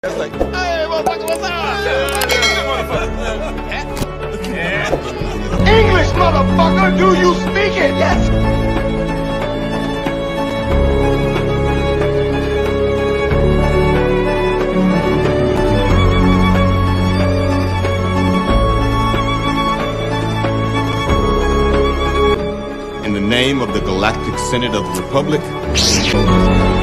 It's like, hey, motherfucker, what's up? English, motherfucker, do you speak it? Yes. In the name of the Galactic Senate of the Republic,